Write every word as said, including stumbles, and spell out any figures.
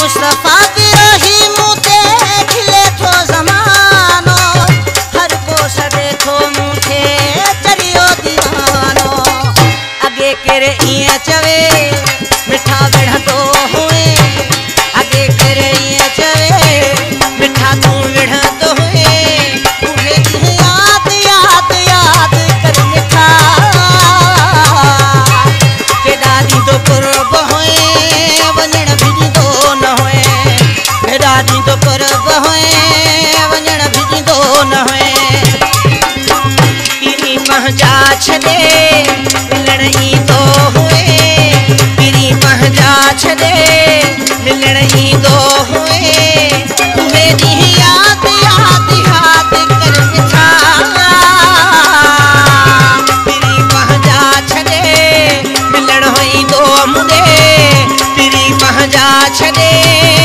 मुस्तफा इब्राहिम ते खिले थो ज़मानो हर को सदे थो मूंखे चरियो दीवानो अगे केरे इएं चवे मिठा विढ़ंदो हुए अगे केरे इएं चवे मिठा तू विढ़ंदो हुए उहे याद याद याद कर मिठा केॾा ॾींदो कुर्ब हुए वञण भिजंदो न हुए केॾा ॾींदो कुर्ब हुए वञण भिजंदो न हुए किनी पंहिंजा छॾे मिलण ईंदो हुए किनी पंहिंजा छॾे मिलण ईंदो हुए उहे ॾींहं यादि यादि यादि कर मिठा किनी पंहिंजा छॾे मिलण ईंदो मुंहिंजे किनी पंहिंजा छॾे